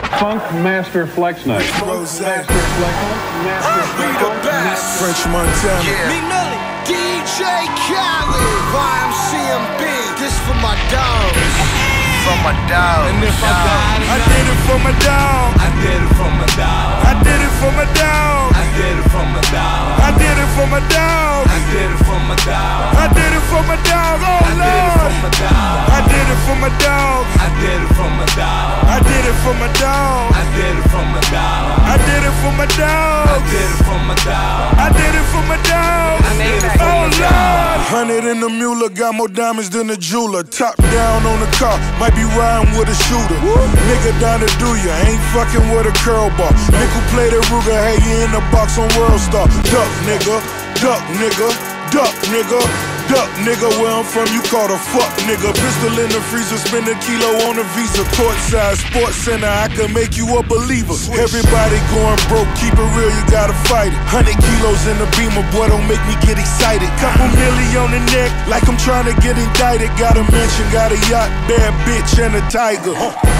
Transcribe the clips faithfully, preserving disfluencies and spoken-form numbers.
Funk Master Flex Night. Rose. Master Flex Night. We the best. French Montana. Yeah. Meek Millie. D J Khaled. Y M C M B. This for my dogs. For my dogs. And if I die I did it for my dog. I did it for my dog. I did it for my dog. I did it for my dog. I did it for my dog. I did it for my dog. I did it for my dog. Oh I did it for Lord. my dog. I did it for my dog. I did it for my dog. I did it for my dog. I did it for my dog. I did it for my I dog. did it for my dog. I did it for my dog. I did it for Oh my Lord. Hundred in the mule, got more diamonds than a jeweler. Top down on the car, might be riding with a shooter. Nigga down to do ya, ain't fucking with a curl bar. Nickel play the Ruger, hey you in the box on World Star. Duck nigga, duck nigga, duck nigga. Duck, nigga, where I'm from, you call a fuck, nigga. Pistol in the freezer, spend a kilo on a Visa. Courtside, sports center, I can make you a believer. Everybody going broke, keep it real, you gotta fight it. Hundred kilos in the beamer, boy, don't make me get excited. Couple milli on the neck, like I'm trying to get indicted. Got a mansion, got a yacht, bad bitch, and a tiger.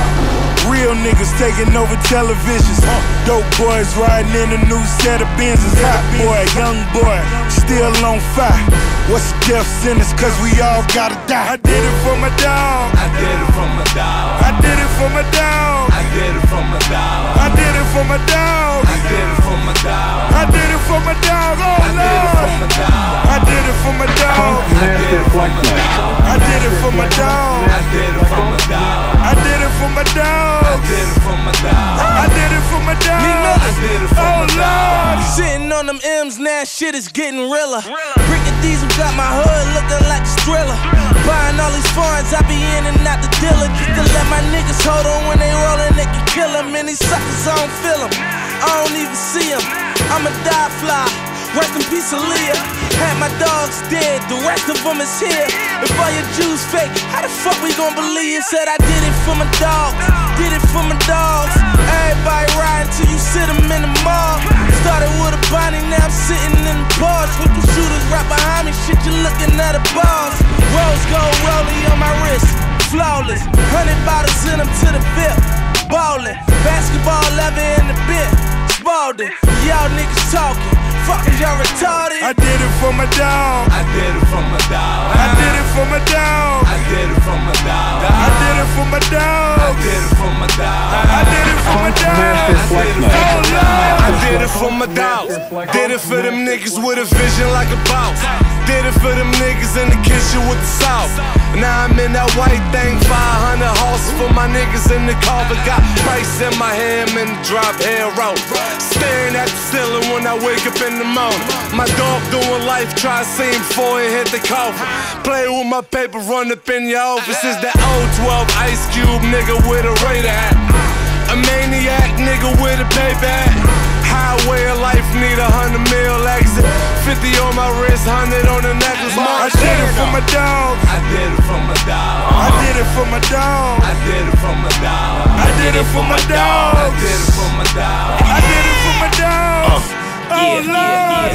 Real niggas taking over televisions. Dope boys riding in a new set of Benzes. Hot boy, young boy, still on fire. What's the death sentence? Cause we all gotta die. I did it for my dog. I did it for my dog. I did it for my dog. I did it for my dog. I did it for my dog. I did it for my dog. I did it for my dog. Oh I did it for Lord. my dog. I did it for my dog. Funk Master Flex Night. I did it for my dog. I did it for my dog. I did it for my dog. I did it for my dog. I did it for my dog. I did it for Oh my Lord. Sitting on them M's, now shit is getting realer. Brick of diesel got my hood looking like a thriller. Buying all these foreigns, I be in and out the dealer. Just to let my niggas hold on when they rollin', they can kill them. And these suckers, I don't feel them. I don't even see them. I'm a die fly. Rest in peace, Aaliyah. Had my dogs dead, the rest of them is here. If all your Jews fake, how the fuck we gon' believe? Said I did it for my dogs, did it for my dogs. Everybody riding till you sit them in the mall. Started with a Bonnie, now I'm sitting in the bars. With the shooters right behind me, shit, you looking at the bars. Rose gold rollie on my wrist, flawless. Hundred bottles in them to the bip, ballin'. Basketball leather in the bit, Spalding. Y'all niggas talking. Fucking y'all retarded. I did it for my dog. I did it for my dog. I did it for my dog. I did it for my dog. I did it for my I dog. did it for my dog. I did it for my Funk Master dog. Flex Oh Night. Lord. I did it for my dogs. Did it for them niggas with a vision like a boss. Did it for them niggas in the kitchen with the sauce. Now I'm in that white thing, five hundred horses for my niggas in the car. But got price in my hand and drop hair roll. Staring at the ceiling when I wake up in the morning. My dog doing life, try to see him before he hit the coffin. Play with my paper, run up in your office. Is that old twelve Ice Cube nigga with a Raider hat. A maniac nigga with a paper hat. Highway of life need a hundred mil exit. Fifty on my wrist, hundred on the necklace. I did it for my dog. I did it for my dog. I did it for my dog. I did it for my dog. I did it for my I dog. did it for my dog. I did it for my dog. Oh Lord.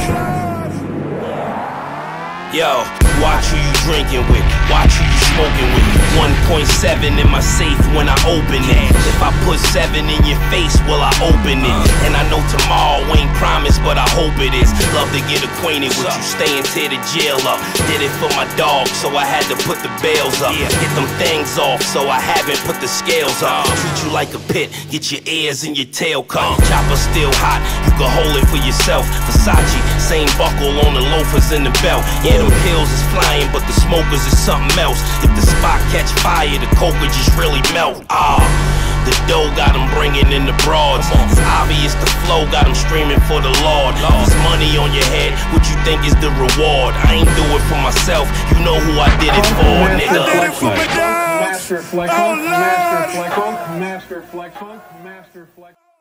Yo, watch who you drinking with, watch who you smoking with. one point seven in my safe when I open it. If I put seven in your face, will I open it? And I know tomorrow ain't promised, but I hope it is. Love to get acquainted with you, staying tear the jail up. Did it for my dog, so I had to put the bails up. Get them things off, so I haven't put the scales up. Treat you like a pit, get your ears and your tail cut. Chopper still hot, you can hold it for yourself. Versace, same buckle on the loafers and the belt. Yeah, them pills is flying, but the smokers is something else. If the spot catch fire, the coca just really melt. Ah, the dough got them bringing in the broads. It's obvious the flow got them streaming for the Lord. If it's money on your head, what you think is the reward? I ain't do it for myself, you know who I did it for, I did nigga. it for my dog. Master Flex Oh Funk. Master Lord. Flex Funk. Master Flex Funk. Master Flex.